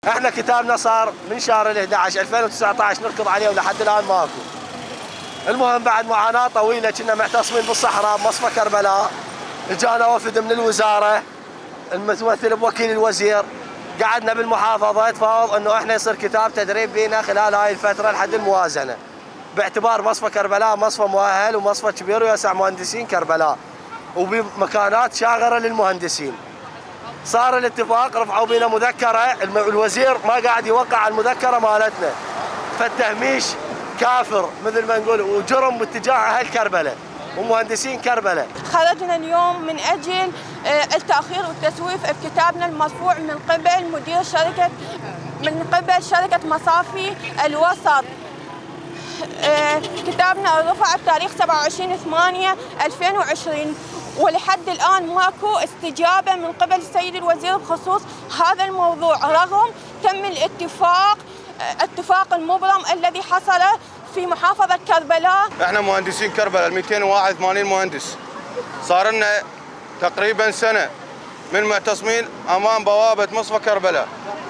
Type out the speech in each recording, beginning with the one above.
احنا كتابنا صار من شهر 11 2019 نركض عليه ولحد الان ماكو. المهم بعد معاناه طويله كنا معتصمين بالصحراء بمصفى كربلاء، اجانا وفد من الوزاره المتمثل بوكيل الوزير، قعدنا بالمحافظه تفاوض انه احنا يصير كتاب تدريب بينا خلال هاي الفتره لحد الموازنه، باعتبار مصفى كربلاء مصفى مؤهل ومصفى كبير ويسع مهندسين كربلاء وبمكانات شاغره للمهندسين. صار الاتفاق، رفعوا بينا مذكره، الوزير ما قاعد يوقع على المذكره مالتنا، فالتهميش كافر مثل ما نقول وجرم باتجاه اهل كربلاء ومهندسين كربلاء. خرجنا اليوم من اجل التاخير والتسويف بكتابنا المرفوع من قبل شركه مصافي الوسط. كتابنا رفع بتاريخ 27/8/2020 ولحد الآن ماكو استجابة من قبل السيد الوزير بخصوص هذا الموضوع، رغم تم اتفاق المبرم الذي حصل في محافظة كربلاء. احنا مهندسين كربلاء 281 مهندس، صار لنا تقريبا سنة من معتصمين امام بوابة مصفى كربلاء.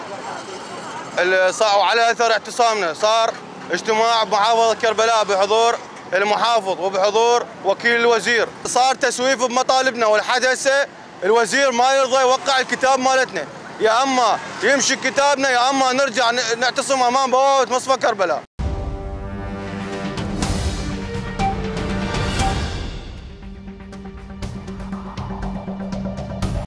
وعلى اثر اعتصامنا صار اجتماع بمحافظة كربلاء بحضور المحافظ وبحضور وكيل الوزير، صار تسويف بمطالبنا ولحد هسه الوزير ما يرضى يوقع الكتاب مالتنا، يا اما يمشي كتابنا يا اما نرجع نعتصم امام بوابة مصفى كربلاء.